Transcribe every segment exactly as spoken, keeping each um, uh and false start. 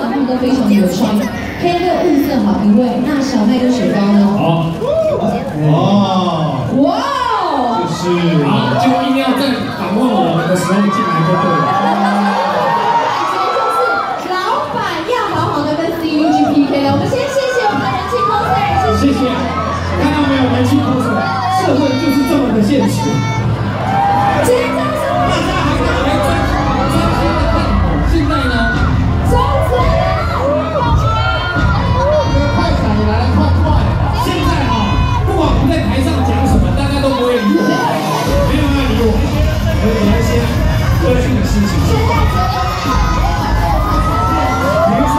他们都非常的有创意。黑六物色好一位，那小麦跟雪糕呢？ 好，哇， 哇， 就是好，就一定要在访问我们的时候进来就对了。 就是老板要好好的跟 C U G P K 了。我们先谢谢我们的人气 coser， 谢谢。看到没有，人气 coser， 社会就是这么的现实。 今天大家还可以来专专心的看好，现在呢？ 在台上讲什么，大家都不会理我，没有人理我，我有一些个性的事情。比如说，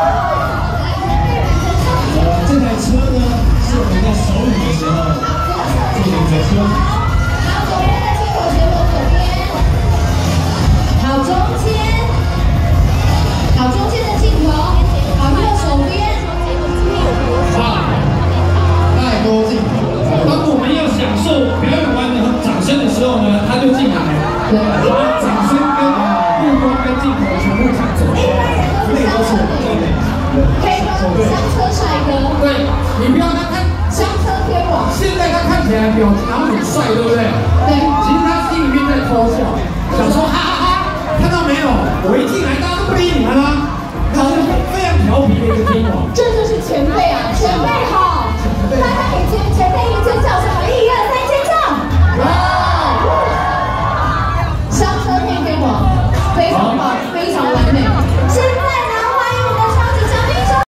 呃，这台车呢，是我们在首领的时候自行车车。 好，左边的镜头斜我左边，好中间，好中间的镜头，好右手边， 哇，太多镜头。 当我们要享受表演完的掌声的时候呢，他就进来，把掌声跟目光跟镜头全部抢走。 一般人都是香车可以说香车帅哥。 对，你不要他看香车天王。 现在他看起来表情好像很帅，对不对？ 对。